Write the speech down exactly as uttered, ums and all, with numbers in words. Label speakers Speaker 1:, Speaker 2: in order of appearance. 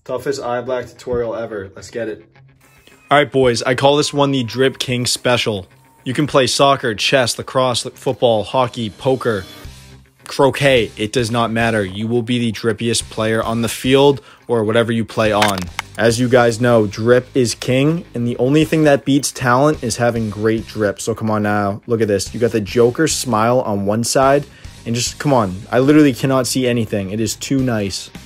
Speaker 1: Toughest Eyeblack tutorial ever. Let's get it.
Speaker 2: Alright boys, I call this one the Drip King Special. You can play soccer, chess, lacrosse, football, hockey, poker, croquet. It does not matter. You will be the drippiest player on the field or whatever you play on. As you guys know, drip is king, and the only thing that beats talent is having great drip. So come on now, look at this. You got the Joker smile on one side, and just come on. I literally cannot see anything. It is too nice.